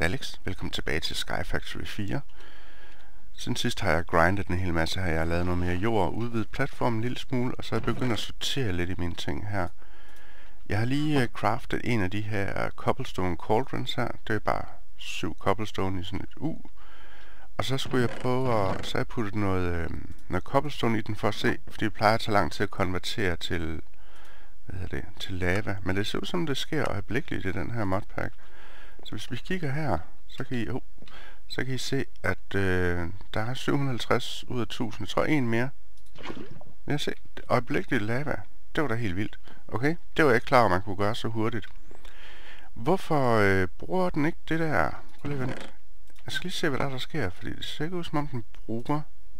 Alex. Velkommen tilbage til Sky Factory 4. Siden sidst har jeg grindet en hel masse her. Jeg har lavet noget mere jord, udvidet platformen en lille smule, og så er jeg begyndt at sortere lidt i mine ting her. Jeg har lige craftet en af de her cobblestone cauldrons her. Det er bare 7 cobblestone i sådan et U. Og så skulle jeg prøve at... Så jeg puttet noget cobblestone i den for at se, fordi det plejer at tage lang tid at konvertere til... til lava. Men det ser ud som det sker øjeblikkeligt i den her modpack. Så hvis vi kigger her, så kan I se, at der er 750 ud af 1000. Jeg tror en mere. Jeg ser øjeblikkeligt lava. Det var da helt vildt. Okay, det var jeg ikke klar over, man kunne gøre så hurtigt. Hvorfor bruger den ikke det der? Prøv lige at vente. Jeg skal lige se, hvad der sker, fordi det ser ikke ud, som om den bruger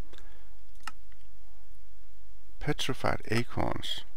Petrified Acorns.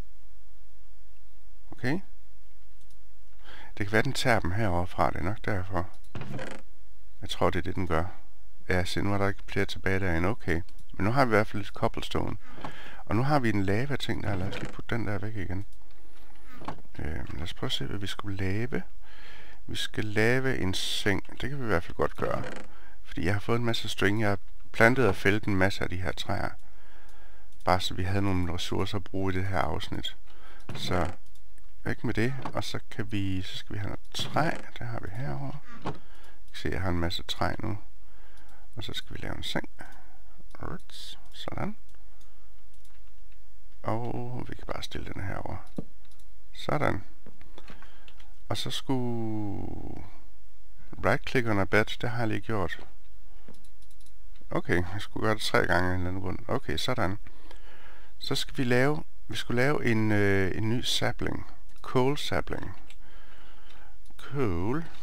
Okay. Det kan være, den tager dem herovre fra. Det er nok derfor. Jeg tror, det er det, den gør. Ja, se, nu er der ikke flere tilbage derinde. Okay. Men nu har vi i hvert fald lidt cobblestone. Og nu har vi en lava-ting der. Lad os lige putte den der væk igen. Lad os prøve at se, hvad vi skulle lave. Vi skal lave en seng. Det kan vi i hvert fald godt gøre. Fordi jeg har fået en masse string. Jeg har plantet og fældet en masse af de her træer. Bare så vi havde nogle ressourcer at bruge i det her afsnit. Så væk med det. Og så skal vi have noget træ. Det har vi herovre. Se, jeg har en masse træ nu. Og så skal vi lave en seng. Sådan. Og vi kan bare stille den herover. Sådan. Og så skulle right-click on a bed, det har jeg lige gjort. Okay, jeg skulle gøre det 3 gange en eller anden grund. Okay, sådan. Så skal vi skulle lave en ny sapling. Coal sapling. Coal.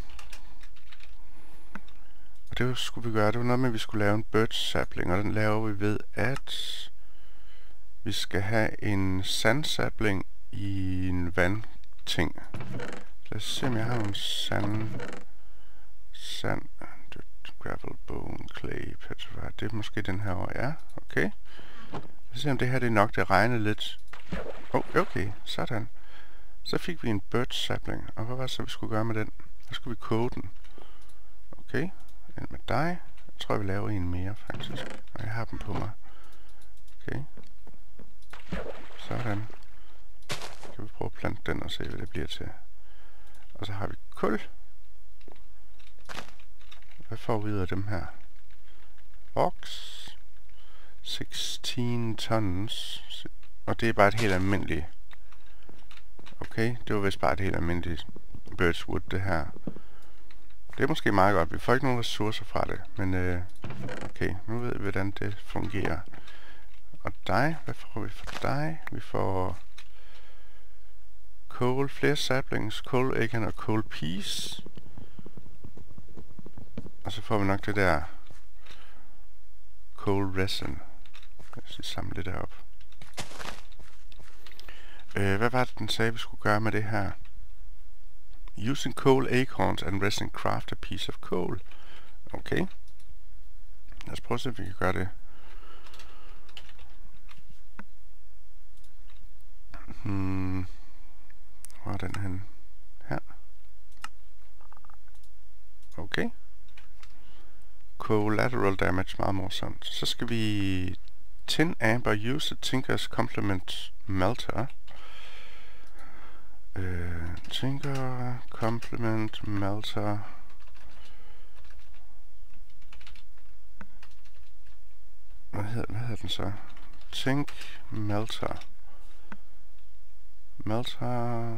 Og det skulle vi gøre, det var noget med, at vi skulle lave en birch sapling, og den laver vi ved, at vi skal have en sand sapling i en vandting. Lad os se, om jeg har nogle sand, gravel, bone, clay, petrified. Det er måske den her over. Ja, okay. Lad os se, om det her det er nok, det regner lidt. Okay, sådan. Så fik vi en birch sapling. Og hvad var det så, vi skulle gøre med den? Så skulle vi koge den. Okay. En med dig. Jeg tror, jeg vil lave en mere, faktisk. Og jeg har dem på mig. Okay. Sådan. Så kan vi prøve at plante den og se, hvad det bliver til. Og så har vi kul. Hvad får vi ud af dem her? Box. 16 tons. Og det er bare et helt almindeligt. Okay, det var vist bare et helt almindeligt birchwood, det her. Det er måske meget godt. Vi får ikke nogen ressourcer fra det. Men okay, nu ved vi, hvordan det fungerer. Og dig, hvad får vi for dig? Vi får coal, flere saplings, coal acorn og coal peas. Og så får vi nok det der coal resin. Lad os lige samle det derop. Hvad var det, den sagde, vi skulle gøre med det her? Using coal acorns and resin craft a piece of coal. Okay. Lad os prøve at se, om vi kan gøre det. Hvor er den hen? Her. Okay. Collateral damage, meget morsomt. Så skal vi tin amber, use a Tinker's Complement melter. Tinker Complement melter. Hvad hedder den så? Tink melter. Melter.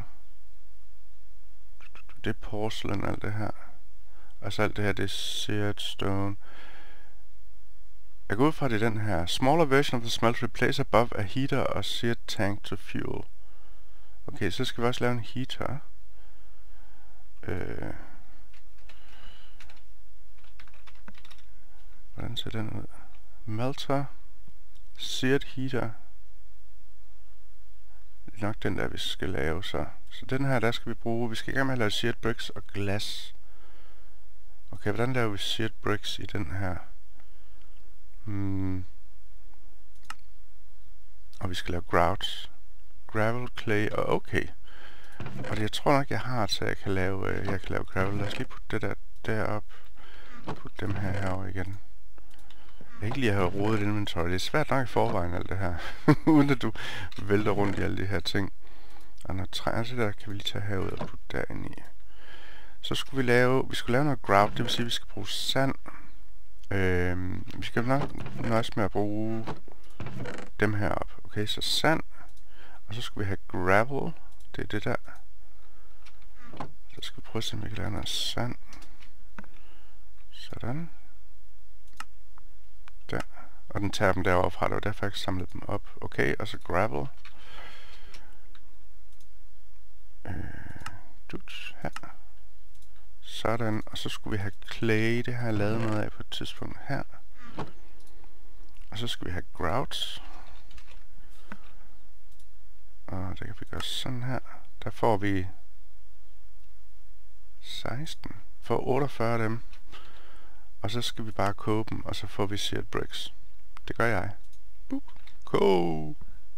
Det er porcelain, alt det her. Altså alt det her, det er seared stone. Jeg går ud fra, det er den her. Smaller version of the smelter replace above a heater or seared tank to fuel. Okay, så skal vi også lave en heater. Hvordan ser den ud? Melter. Seared heater. Det er nok den der, vi skal lave så. Så den her, der skal vi bruge. Vi skal i gang med at lave seared bricks og glas. Okay, hvordan laver vi seared bricks i den her? Og vi skal lave grouts. Gravel, clay og okay. Og det, jeg tror nok, jeg har til, at jeg kan lave gravel. Lad os lige putte det der derop. Put dem herover igen. Jeg kan ikke lige have rodet inventory. Det er svært nok i forvejen, alt det her. Uden at du vælter rundt i alle de her ting. Og når træer så der, kan vi lige tage herud og putte derinde i. Så skulle vi skulle lave noget grout, det vil sige, at vi skal bruge sand. Vi skal nok nøjes med at bruge dem herop. Okay, så sand. Og så skulle vi have gravel. Det er det der. Så skal vi prøve at se, om vi kan lave noget sand. Sådan. Der. Og den tager dem derovre fra. Det var derfor, jeg samlede dem op. Okay, og så gravel. Her. Sådan. Og så skulle vi have clay. Det har jeg lavet noget af på et tidspunkt her. Og så skal vi have grout. Og det kan vi gøre sådan her. Der får vi 16. For 48 af dem. Og så skal vi bare koge dem, og så får vi seared bricks. Det gør jeg. Boop. Koge.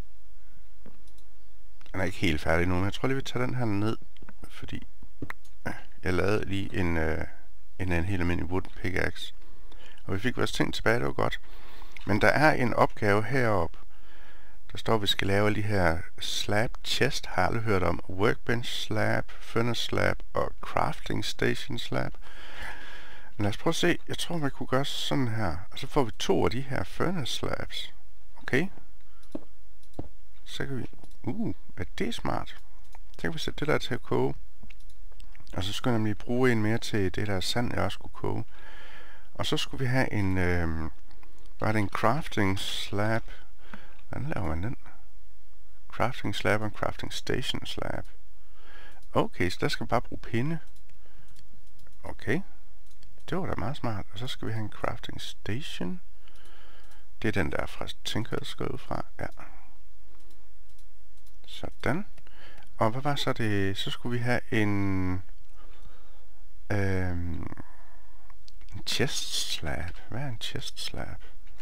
Den er ikke helt færdig nu, men jeg tror lige, vi tager den her ned. Fordi jeg lavede lige en helt almindelig wood pickaxe. Og vi fik vores ting tilbage, det var godt. Men der er en opgave heroppe. Der står, at vi skal lave alle de her slab chest, har jeg aldrig hørt om. Workbench slab, furnace slab og crafting station slab. Men lad os prøve at se. Jeg tror, man kunne gøre sådan her. Og så får vi 2 af de her furnace slabs. Okay. Så kan vi... er det smart? Så kan vi sætte det der til at koge. Og så skulle jeg nemlig bruge en mere til det der sand, jeg også skulle koge. Og så skulle vi have en... var det en crafting slab? Hvordan laver man den? Crafting slab og en crafting station slab. Okay, så der skal vi bare bruge pinde. Okay. Det var da meget smart. Og så skal vi have en crafting station. Det er den der fra Tinker's skrevet fra. Ja. Sådan. Og hvad var så det? Så skulle vi have en chest slab. Hvad er en chest slab?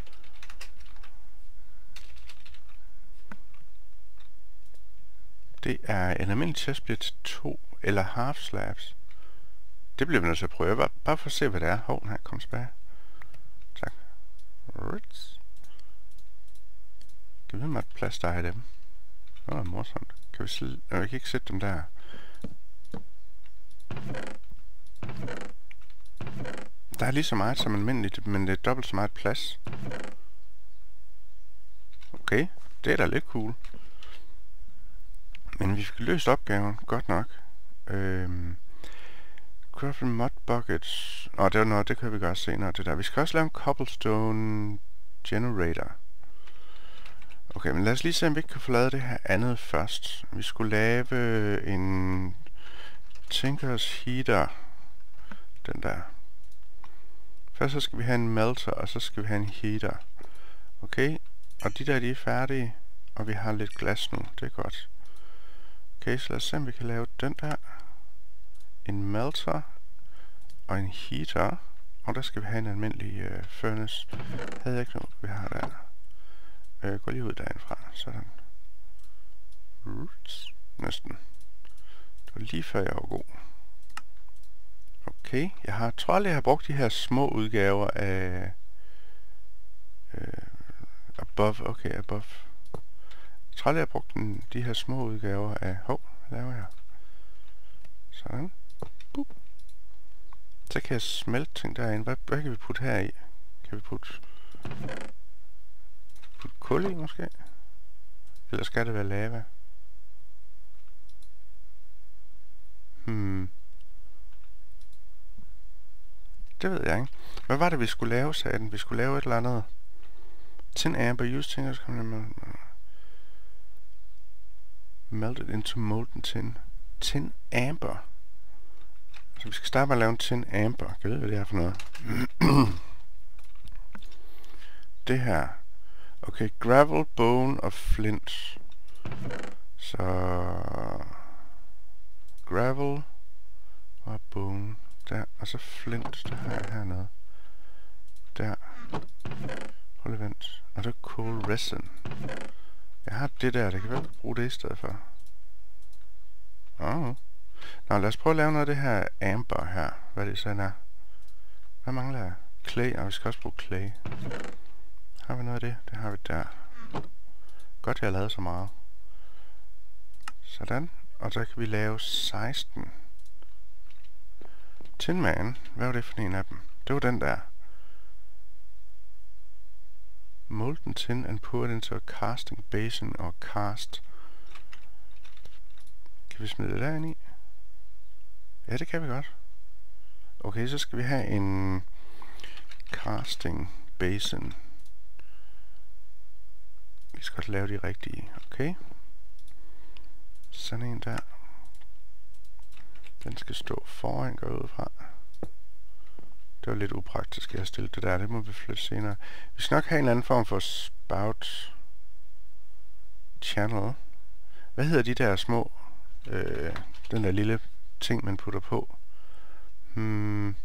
Det er en almindelig chest bliver til 2 eller half slabs. Det bliver vi nødt til at prøve. Bare for at se, hvad det er. Hov, her, kom tilbage. Tak. Ritz. Kan vi have plads der i dem? Det var morsomt. Kan vi kan ikke sætte dem der. Der er lige så meget som almindeligt, men det er dobbelt så meget plads. Okay, det er da lidt cool. Men vi fik løst opgaven, godt nok. Craft mud buckets. Det var noget, det kan vi gøre senere, det der. Vi skal også lave en cobblestone generator. Okay, men lad os lige se, om vi ikke kan få lavet det her andet først. Vi skulle lave en Tinker's heater. Den der. Først så skal vi have en melter, og så skal vi have en heater. Okay, og de der, de er færdige. Og vi har lidt glas nu, det er godt. Okay, så lad os se, om vi kan lave den der. En melter og en heater. Og der skal vi have en almindelig furnace. Havde jeg ikke noget, vi har der. Gå lige ud derindfra. Sådan. Næsten. Det var lige før jeg var god. Okay, tror aldrig, jeg har brugt de her små udgaver af... above, okay, above. Jeg tror aldrig, jeg har brugt de her små udgaver af... hvad laver jeg? Sådan. Boop. Så kan jeg smelte ting derinde. Hvad kan vi putte her i? Kan vi putte kul i måske? Eller skal det være lava? Det ved jeg ikke. Hvad var det, vi skulle lave, sagde den? Vi skulle lave et eller andet. Tin amber, use tin, melted into molten tin. Tin amber. Så vi skal starte med at lave en tin amber. Kan du vide, hvad det er for noget? Det her. Okay, gravel, bone og flint. Så... gravel og bone. Der, og så flint, det har jeg hernede. Der. Prøv lige vent. Og det er coal resin. Jeg har det der, det kan være, at bruge det i stedet for. Nå, lad os prøve at lave noget af det her amber her. Hvad det sådan er. Hvad mangler jeg? Clay, og vi skal også bruge clay. Har vi noget af det? Det har vi der. Godt, jeg har lavet så meget. Sådan. Og så kan vi lave 16. Tin Man. Hvad var det for en af dem? Det var den der. Molten tin and pour it into a casting basin or cast. Kan vi smide det derinde i? Ja, det kan vi godt. Okay, så skal vi have en casting basin. Vi skal godt lave de rigtige. Okay. Sådan en der. Den skal stå foran, går ud fra. Det var lidt upraktisk, at jeg har stillet det der. Det må vi flytte senere. Vi skal nok have en eller anden form for spout channel. Hvad hedder de der små, den der lille ting, man putter på? Hvad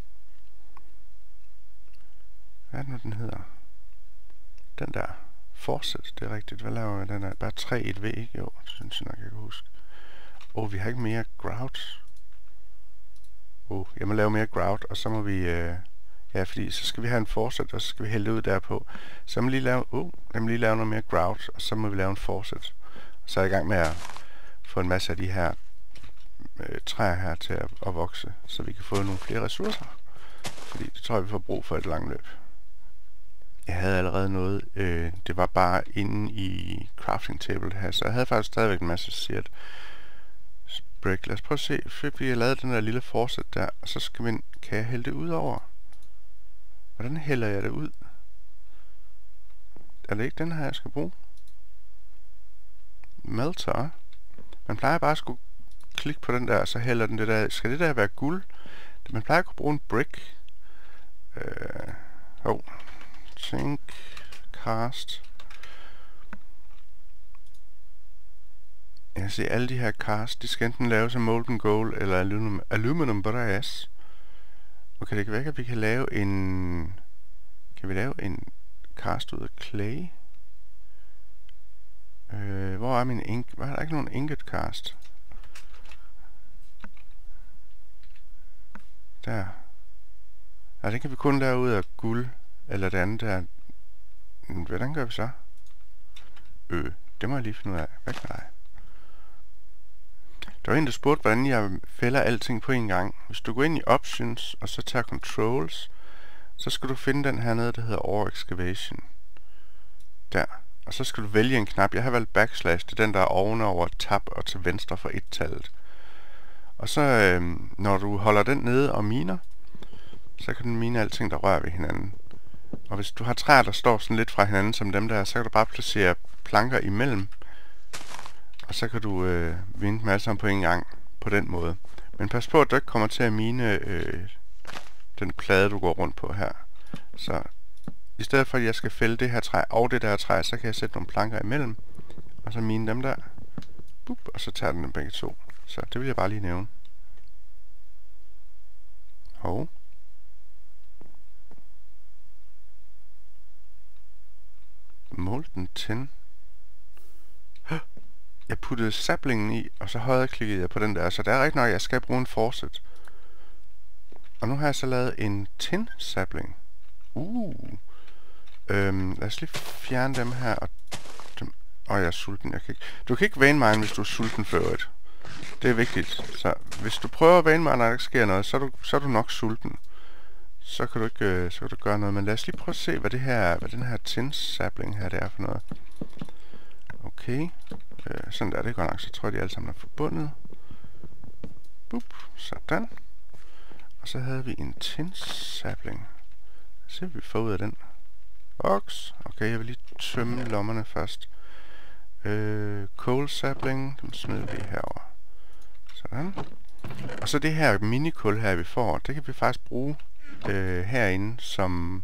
er det nu, den hedder? Den der. Faucet, det er rigtigt. Hvad laver vi? Den er bare 3 i et V, ikke? Jo, det synes jeg nok, jeg kan huske. Vi har ikke mere grout. Jeg må lave mere grout, og så må vi... ja, fordi så skal vi have en faucet, og så skal vi hælde det ud derpå. Så må vi lige lave noget mere grout, og så må vi lave en faucet. Og så er jeg i gang med at få en masse af de her træer her til at vokse, så vi kan få nogle flere ressourcer. Fordi det tror jeg, vi får brug for et langt løb. Jeg havde allerede noget, det var bare inde i crafting table her, så jeg havde faktisk stadigvæk en masse seared brick. Lad os prøve at se, fordi jeg lavede den der lille faucet der, og så kan jeg hælde det ud over. Hvordan hælder jeg det ud? Er det ikke den her, jeg skal bruge? Melter. Man plejer bare at skulle klikke på den der, og så hælder den det der. Skal det der være guld? Man plejer at kunne bruge en brick. Think, cast. Jeg kan se, alle de her cast, de skal enten laves af molten gold eller aluminum brass. Okay, det kan være, at vi kan lave en... Kan vi lave en cast ud af clay? Hvor er min ink? Var der ikke nogen ingot cast? Der. Ja, det kan vi kun lave ud af guld. Eller det andet der. Hvordan gør vi så? Det må jeg lige finde ud af. Hvad med dig? Der var en, der spurgte, hvordan jeg fælder alting på en gang. Hvis du går ind i Options, og så tager Controls, så skal du finde den her nede, der hedder Ore Excavation. Der. Og så skal du vælge en knap. Jeg har valgt backslash. Det er den, der er ovenover tab og til venstre for 1-tallet. Og så, når du holder den nede og miner, så kan den mine alting, der rører ved hinanden. Og hvis du har træer, der står sådan lidt fra hinanden som dem der, så kan du bare placere planker imellem. Og så kan du mine dem alle sammen på en gang på den måde. Men pas på, at du ikke kommer til at mine den plade, du går rundt på her. Så i stedet for, at jeg skal fælde det her træ og det der træ, så kan jeg sætte nogle planker imellem. Og så mine dem der. Bup, og så tager den dem begge to. Så det vil jeg bare lige nævne. Molten tin. Jeg puttede saplingen i, og så højreklikkede jeg på den der. Så det er rigtig nok, jeg skal bruge en faucet. Og nu har jeg så lavet en tin sapling. Lad os lige fjerne dem her. Og jeg er sulten. Du kan ikke vane mig, hvis du er sulten for øvrigt. Det er vigtigt. Så hvis du prøver at vane mig, når der ikke sker noget, så er du nok sulten. Så kan du ikke gøre noget. Men lad os lige prøve at se, hvad den her tin sapling her det er for noget. Okay. Sådan der, det går nok. Så tror jeg, de alle sammen er forbundet. Bup. Sådan. Og så havde vi en tin sapling. Lad os se, hvad vi får ud af den. Box. Okay, jeg vil lige tømme lommerne først. Coal sapling. Dem smider vi herover. Sådan. Og så det her minikul her, vi får, det kan vi faktisk bruge herinde som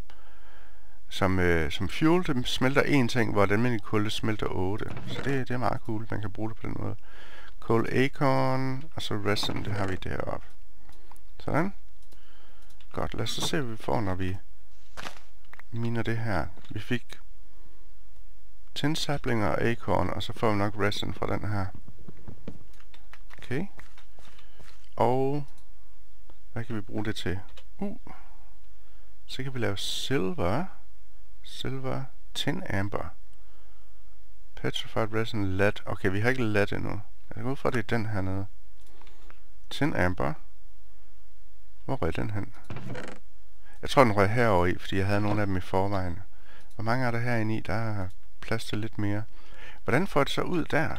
fuel. Det smelter én ting, hvor den almindelige kul smelter 8. Så det er meget cool, man kan bruge det på den måde. Coal acorn, og så resin, det har vi deroppe. Sådan. Godt, lad os så se, hvad vi får, når vi miner det her. Vi fik tin saplinger og acorn, og så får vi nok resin fra den her. Okay. Og hvad kan vi bruge det til? Så kan vi lave silver tin amber, petrified resin lead. Okay, vi har ikke lead endnu. Jeg går ud fra, det er den her nede. Tin amber. Hvor røg den hen? Jeg tror, den røg herover i, fordi jeg havde nogle af dem i forvejen. Hvor mange er der herinde i? Der er plads til lidt mere. Hvordan får det så ud der?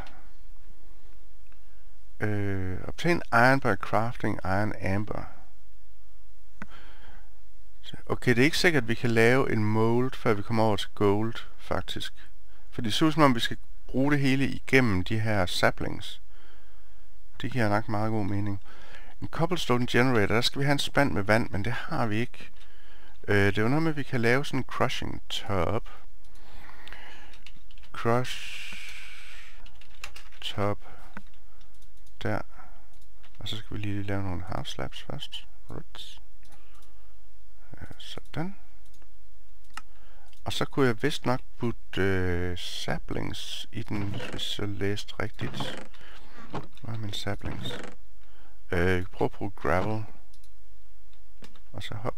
Obtain iron by crafting iron amber. Okay, det er ikke sikkert, at vi kan lave en mold, før vi kommer over til gold, faktisk. For det ser ud som om, vi skal bruge det hele igennem de her saplings. Det giver nok meget god mening. En cobblestone generator, der skal vi have en spand med vand, men det har vi ikke. Det er jo noget med, at vi kan lave sådan en crushing top. Crush top. Der. Og så skal vi lige lave nogle half slabs først. Roots. Sådan. Og så kunne jeg vist nok putte saplings i den, hvis jeg læste rigtigt. Hvad er min saplings? Jeg kan prøve at bruge gravel. Og så hop.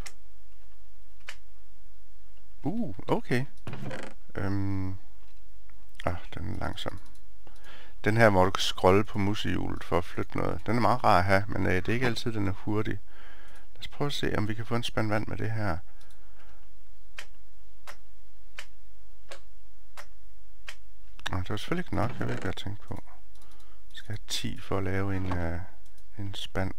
Okay. Den er langsom. Den her, hvor du kan scrolle på musehjulet for at flytte noget. Den er meget rar at have, men det er ikke altid, den er hurtig. Lad os prøve at se, om vi kan få en spand vand med det her. Det var selvfølgelig ikke nok, jeg ved ikke, hvad jeg tænkte på. Jeg skal have 10 for at lave en spand.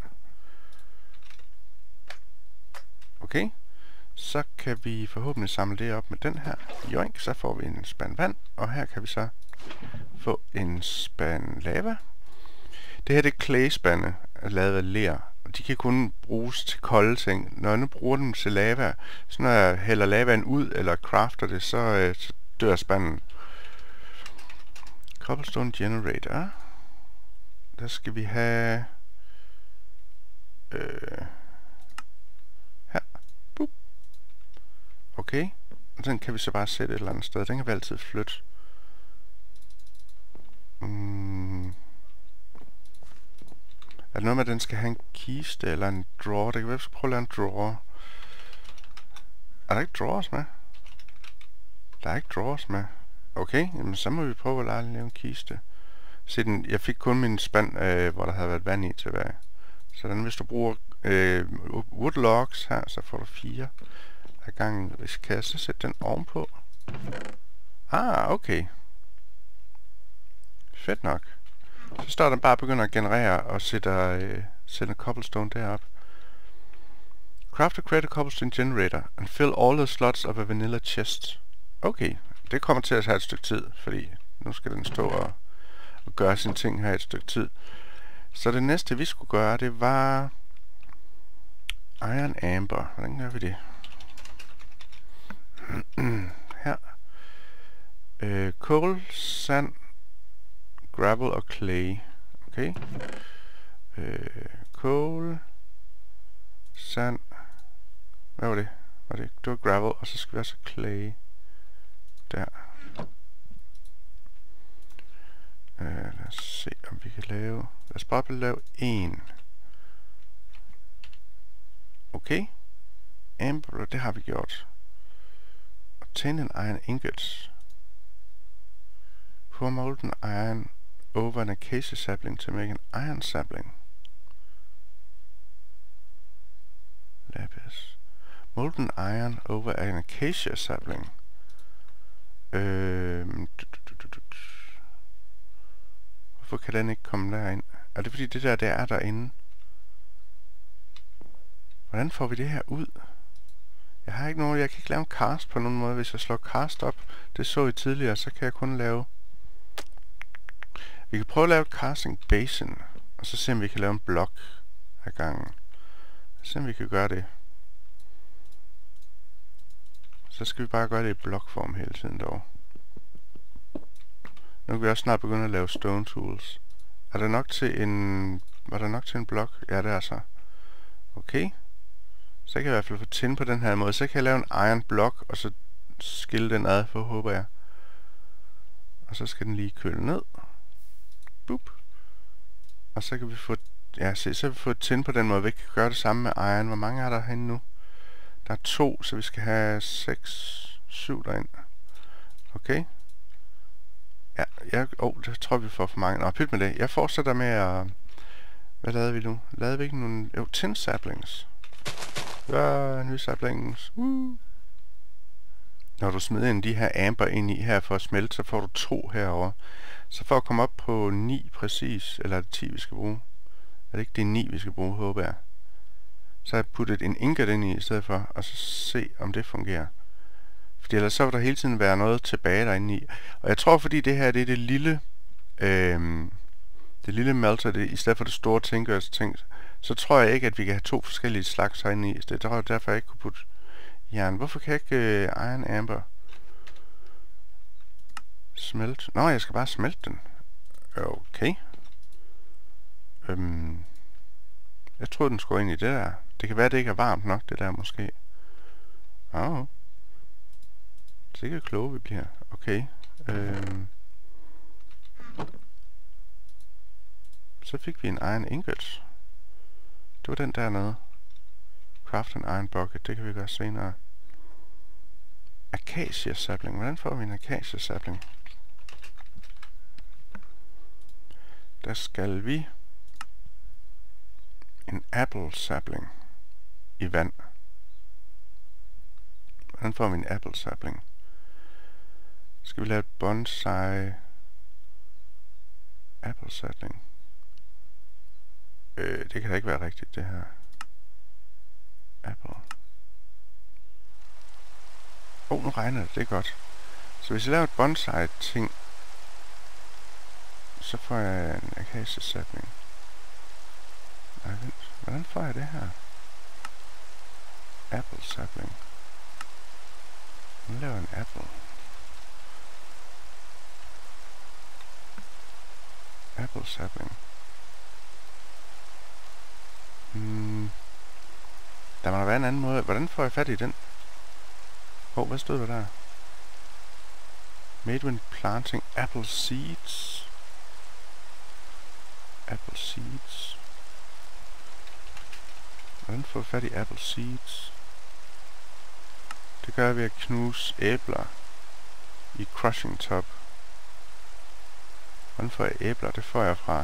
Okay. Så kan vi forhåbentlig samle det op med den her. Joink, så får vi en spand vand. Og her kan vi så få en spand lava. Det her det er clay-spande, lavet af ler. De kan kun bruges til kolde ting. Når jeg nu bruger dem til lava, så når jeg hælder lavaen ud eller crafter det, så dør spanden. Cobblestone generator. Der skal vi have her. Boop. Okay. Og den kan vi så bare sætte et eller andet sted. Den kan vi altid flytte. Er det noget med, at den skal have en kiste eller en drawer? Det kan være, at vi skal prøve at lave en drawer. Er der ikke drawers med? Der er ikke drawers med. Okay, jamen så må vi prøve at lave en kiste. Se den, jeg fik kun min spand, hvor der havde været vand i tilbage. Så den, hvis du bruger wood logs her, så får du 4 af gangen. Kan jeg så sætte den ovenpå? Okay. Fedt nok. Så står den bare og begynder at generere og sætter cobblestone derop. Craft a crate of cobblestone generator and fill all the slots of a vanilla chest. Okay, det kommer til at have et stykke tid, fordi nu skal den stå og gøre sine ting her et stykke tid. Så det næste vi skulle gøre, det var iron amber. Hvordan gør vi det? Her. Coal, sand, gravel og clay. Okay. Coal, sand. Hvad var det? Det var gravel, og så skal vi også clay. Der. Lad os se, om vi kan lave. Lad os bare lave en. Okay. Amber, det har vi gjort. Obtain an iron ingot. Pour molten iron over an acacia sapling to make an iron sapling. Lapis. Molten iron over an acacia sapling. Hvorfor kan den ikke komme derind? Er det fordi det der er derinde? Hvordan får vi det her ud? Jeg har ikke nogen, jeg kan ikke lave en cast på nogen måde. Hvis jeg slår cast op, det så I tidligere, så kan jeg kun lave. Vi kan prøve at lave et casting basin, og så se om vi kan lave en blok ad gangen. Se om vi kan gøre det. Så skal vi bare gøre det i blokform hele tiden dog. Nu kan vi også snart begynde at lave stone tools. Er der nok til en... Var der nok til en blok? Ja, det er så. Okay. Så kan jeg i hvert fald få tin på den her måde. Så kan jeg lave en iron blok, og så skille den ad for, håber jeg. Og så skal den lige køle ned. Boop. Og så kan vi få... Ja, se, så kan vi få tin på den måde. Vi kan gøre det samme med iron. Hvor mange er der herinde nu? Der er 2, så vi skal have 6, 7 derind. Okay. Ja, det tror vi får for mange. Nå, pyt med det. Jeg fortsætter med at... Hvad lavede vi nu? Lavede vi ikke nogle... Jo, 10 saplings. Ja, nye saplings. Når du smider de her amber ind i her for at smelte, så får du 2 herover. Så for at komme op på 9 præcis, eller er det 10 vi skal bruge? Er det ikke det 9 vi skal bruge, håber jeg? Så har jeg puttet en ingot ind i stedet for, og så se om det fungerer. Fordi ellers så vil der hele tiden være noget tilbage derinde i. Og jeg tror, fordi det her det er det lille melter, det, i stedet for det store ting, så tror jeg ikke, at vi kan have 2 forskellige slags herinde i. Så det er derfor, jeg ikke kunne putte jern. Hvorfor kan jeg ikke iron amber smelt? Nå, jeg skal bare smelte den. Okay. Jeg troede, den skulle ind i det der. Det kan være, det ikke er varmt nok, det der måske. Sikkert kloge vi bliver. Okay. Så fik vi en iron ingot. Det var den dernede. Craft an iron bucket. Det kan vi gøre senere. Acacia sapling. Hvordan får vi en acacia sapling? Der skal vi en apple sapling i vand. Hvordan får vi en apple sapling? Skal vi lave et bonsai apple sapling? Det kan da ikke være rigtigt, det her. Apple. Nu regner det. Det er godt. Så hvis jeg laver et bonsai-ting, så får jeg en acacia sapling. Nej, vent. Hvordan får jeg det her? Apple sapling. Nu laver jeg en apple. Apple sapling. Der må være en anden måde. Hvordan får jeg fat i den? Hvad stod der der? Made when planting apple seeds. Apple seeds. Hvordan får jeg fat i apple seeds? Det gør jeg ved at knuse æbler i crushing top. Hvordan får jeg æbler? Det får jeg fra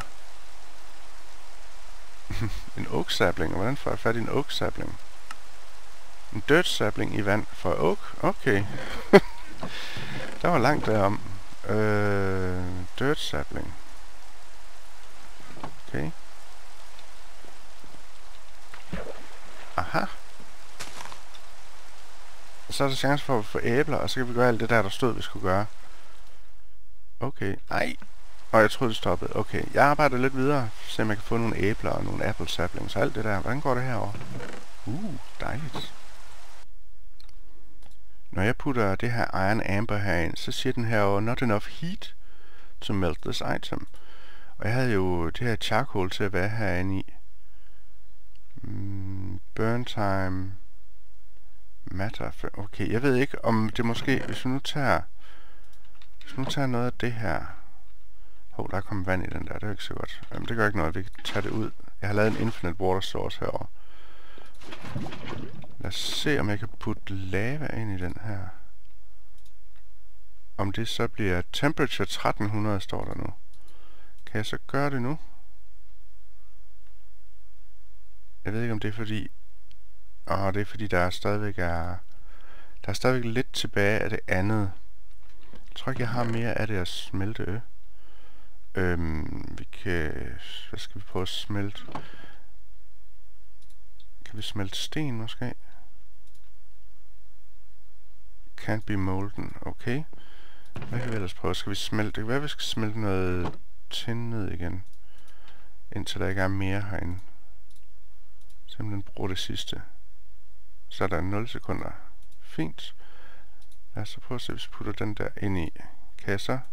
en oak sapling. Hvordan får jeg fat i en oak sapling? En dirt sapling i vand for oak? Okay. Der var langt derom. Dirt sapling. Okay. Aha. Så er der chance for at få æbler, og så kan vi gøre alt det der stod, vi skulle gøre. Okay. Ej. Jeg troede, det stoppede. Okay. Jeg arbejder lidt videre, så jeg kan få nogle æbler og nogle apple saplings og alt det der. Hvordan går det herover? Dejligt. Når jeg putter det her iron amber herind, så siger den her not enough heat to melt this item. Og jeg havde jo det her charcoal til at være herinde i. Burn time matter. Okay, jeg ved ikke om det måske, hvis vi nu tager noget af det her. Der er kommet vand i den der, det er ikke så godt. Jamen, det gør ikke noget, vi kan tage det ud. Jeg har lavet en infinite water source herovre. Lad os se, om jeg kan putte lava ind i den her. Om det så bliver temperature 1300, står der nu. Kan jeg så gøre det nu? Jeg ved ikke, om det er fordi... det er fordi, der er stadigvæk lidt tilbage af det andet. Jeg tror ikke, jeg har mere af det at smelte. Vi kan... Hvad skal vi prøve at smelte? Kan vi smelte sten måske? Can't be molten. Okay. Hvad kan vi ellers prøve? Skal vi smelte? Det kan være, vi skal smelte noget tin ned igen. Indtil der ikke er mere herinde. Simpelthen bruge det sidste. Så er der 0 sekunder. Fint. Lad os så prøve at se, hvis vi putter den der ind i. Kan jeg så?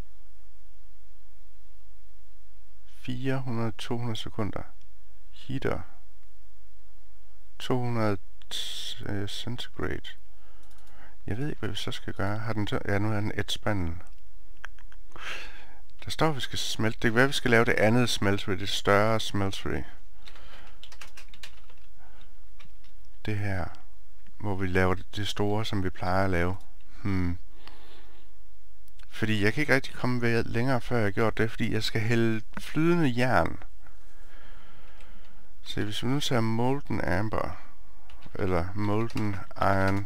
400-200 sekunder. Heater. 200 centigrade. Jeg ved ikke, hvad vi så skal gøre. Har den ja, nu er den et spanden. Der står, at vi skal smelte. Det kan være, at vi skal lave det andet smeltery. Det større smeltery. Det her. hvor vi laver det store, som vi plejer at lave. Fordi jeg kan ikke rigtig komme ved længere, før jeg har gjort det, fordi jeg skal hælde flydende jern. Så hvis vi nu tager Molten Amber, eller Molten Iron.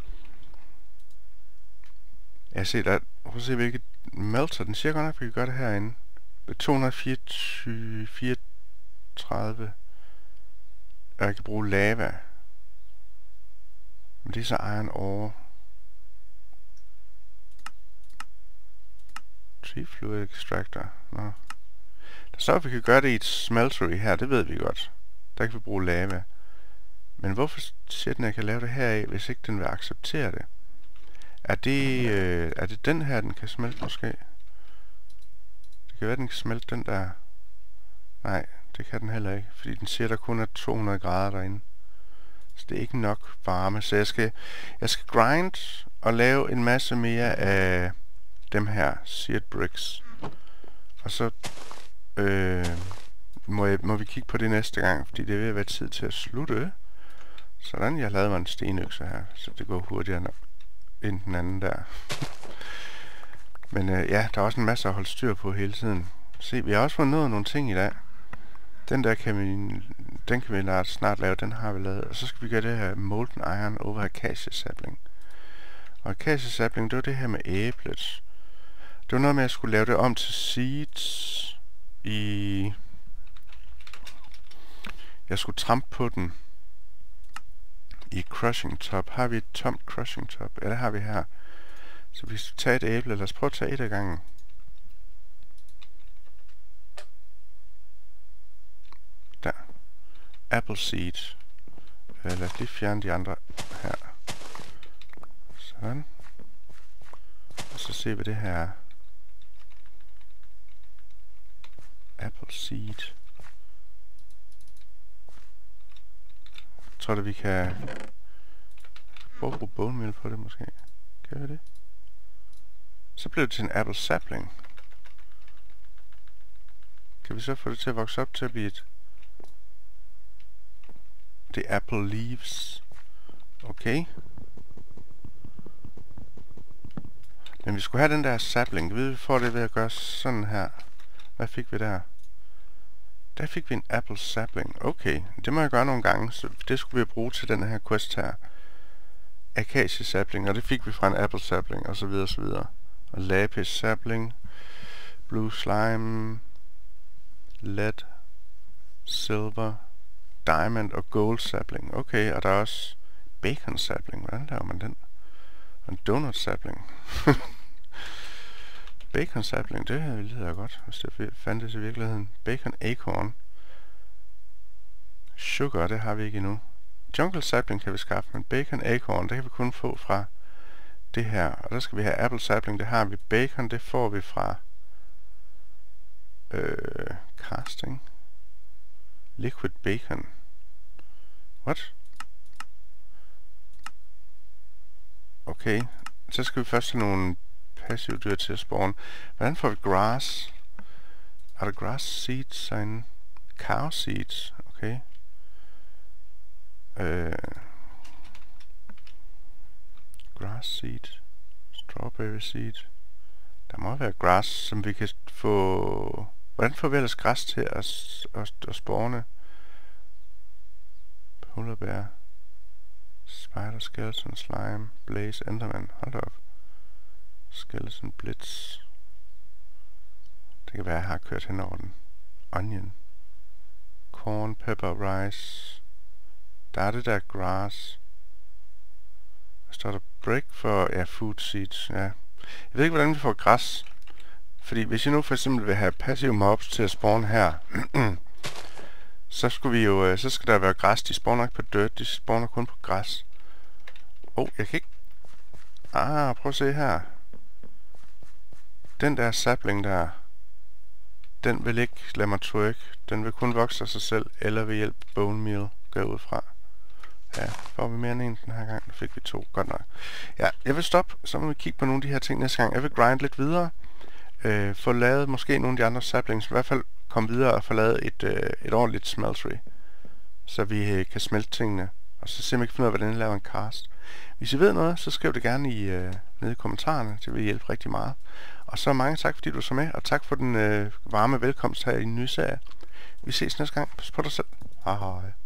Jeg ser der, prøv at se hvilket melter. Den siger godt nok, at vi kan gøre det herinde. 234, og jeg kan bruge lava. Men det er så iron ore. Tree fluid extractor. Nå. Der står, at vi kan gøre det i et smeltery her, det ved vi godt. Der kan vi bruge lava. Men hvorfor siger den, at jeg kan lave det her af, hvis ikke den vil acceptere det? Er det den her, den kan smelte måske? Det kan være, den kan smelte den der. Nej, det kan den heller ikke, fordi den siger, der kun er 200 grader derinde. Så det er ikke nok varme, så jeg skal grind og lave en masse mere af dem her seared bricks. Og så må vi kigge på det næste gang, fordi det er ved at være tid til at slutte. Sådan, jeg lavede mig en stenøkse her, så det går hurtigere end den anden der. Men ja, der er også en masse at holde styr på hele tiden. Se, vi har også fundet nogle ting i dag. Den der kan vi snart lave, den har vi lavet. Og så skal vi gøre det her Molten Iron over Acacia Sapling. Og Acacia Sapling, det var det her med æblet. Det var noget med, at jeg skulle lave det om til seeds jeg skulle trampe på den i crushing top. Har vi et tomt crushing top? Ja, det har vi her. Så vi skal tage et æble. Lad os prøve at tage et af gangen. Der. Apple seed. Lad os lige fjerne de andre her. Sådan. Og så ser vi det her. Apple seed. Jeg tror, at vi kan prøve at bruge bone meal på det måske. Kan vi det? Så bliver det til en apple sapling. Kan vi så få det til at vokse op til at blive det apple leaves. Okay. Men vi skulle have den der sapling. Vi får det ved at gøre sådan her. Hvad fik vi der? Der fik vi en apple sapling. Okay, det må jeg gøre nogle gange. Så det skulle vi bruge til den her quest her. Acacia sapling, og det fik vi fra en apple sapling, og så videre, og så videre. Og lapis sapling, blue slime, lead, silver, diamond og gold sapling. Okay, og der er også bacon sapling. Hvordan laver man den? Og en donut sapling. Bacon sapling, det her lyder godt, hvis det fandtes i virkeligheden. Bacon acorn. Sugar, det har vi ikke endnu. Jungle sapling kan vi skaffe, men bacon acorn, det kan vi kun få fra det her. Og der skal vi have apple sapling, det har vi. Bacon, det får vi fra casting. Liquid bacon. What? Okay, så skal vi først have nogle passive dyr til at spawne. Hvordan får vi grass? Er der grass seeds herinde? Cow seeds, okay. Grass seed. Strawberry seed. Der må være grass, som vi kan få. Hvordan får vi ellers græs til at spawne? Polarbear. Spider, skeleton, slime, blaze, enderman. Hold op. Skeleton, blitz. Det kan være, at jeg har kørt hen over den. Onion. Corn, pepper, rice. Der er det der grass. Der står der break for, ja, food seeds, ja. Jeg ved ikke, hvordan vi får græs. Fordi hvis jeg nu for eksempel vil have passive mobs til at spawne her, så skal der være græs. De spawner ikke på dirt, de spawner kun på græs. Jeg kan ikke. Prøv at se her. Den der sapling der, den vil ikke lade mig twerk. Den vil kun vokse af sig selv, eller ved hjælp bone meal, går ud fra. Ja, får vi mere end en den her gang. Nu fik vi 2, godt nok. Ja, jeg vil stoppe, så må vi kigge på nogle af de her ting næste gang. Jeg vil grind lidt videre. Få lavet måske nogle af de andre saplings. I hvert fald komme videre og få lavet et ordentligt smeltery. Så vi kan smelte tingene. Og så se om jeg kan finde ud af, hvordan jeg laver en cast. Hvis I ved noget, så skriv det gerne nede i kommentarerne. Det vil hjælpe rigtig meget. Og så mange tak, fordi du så med. Og tak for den varme velkomst her i den nye serie. Vi ses næste gang. Pas på dig selv. Hej hej.